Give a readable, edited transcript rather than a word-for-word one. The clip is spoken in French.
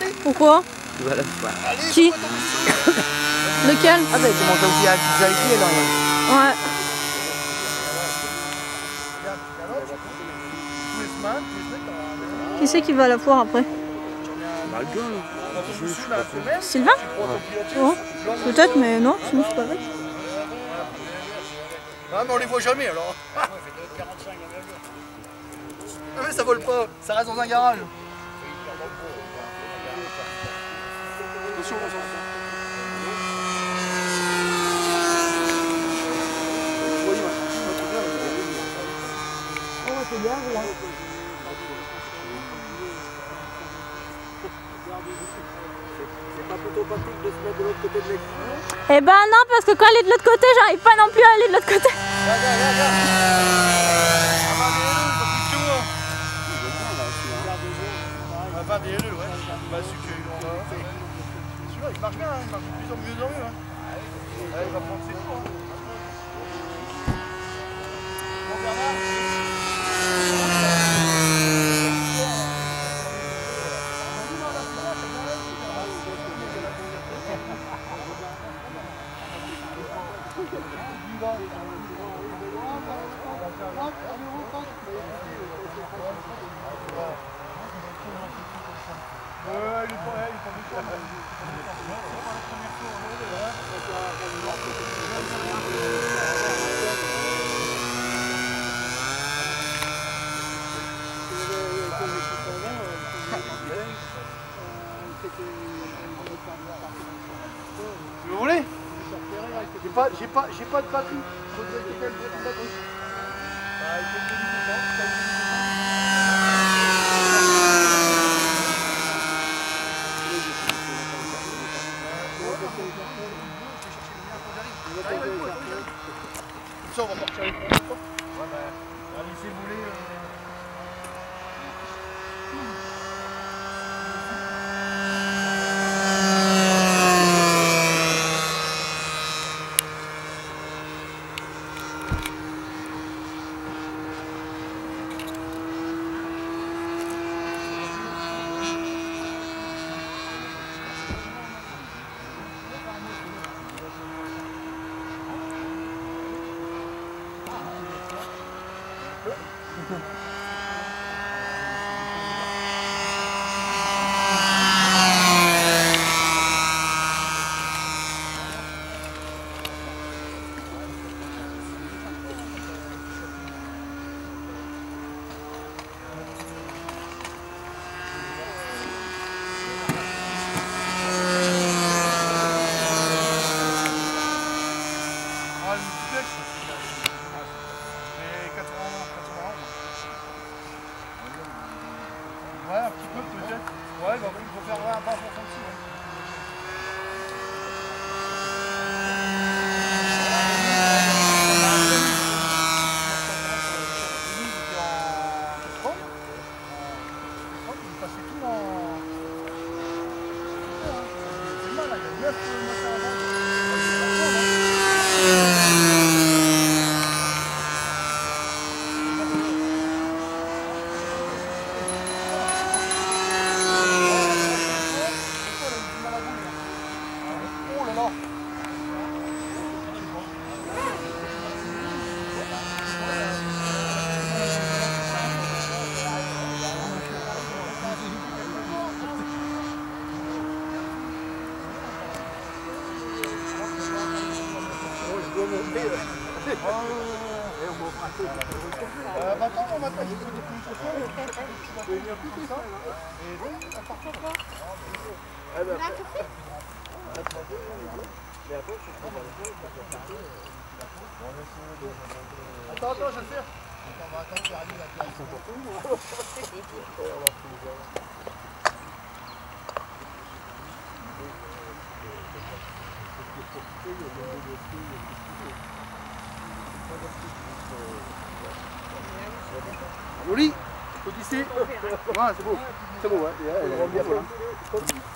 Pourquoi? Voilà. Qui? Lequel? Ah bah il commence aussi à vérifier là. Ouais. Qui c'est qui va à la foire après? Bah le gars. Sylvain? Oh, peut-être, mais non, sinon c'est pas vrai. Ah mais on les voit jamais alors. Ah mais ça vole pas, ça reste dans un garage. Attention, attention. C'est bien, là. C'est pas plutôt pratique de se mettre de l'autre côté de l'écran? Eh ben non, parce que quand elle est de l'autre côté, j'arrive pas non plus à aller de l'autre côté. Regarde. Ah bah des LE, pas plus que moi. Ah bah des LE, ouais. Bah celui qu'on a fait. Celui-là il marche bien, il marche de mieux en mieux. Allez, il va prendre ses tours. Bon Bernard. Vous voulez? J'ai pas de batterie. Faut dire qu'il y a quelqu'un qui a une batterie. Bah, il faut que je dise ça, on va partir avec mon sport. Ouais, bah, laissez bouler. Ouais, un petit peu peut-être. Ouais, bah il faut faire un pas pour dessus. Il passait tout en... C'est mal, là, il y a 9 moteurs avant. Attends, on va pas juste des coups de tu vas venir comme ça. Et donc, à partir de là. Attends, je vais le faire. On va attendre qu'il arrive la place. Joli, faut tisser. Ouais, c'est beau. C'est beau, ouais.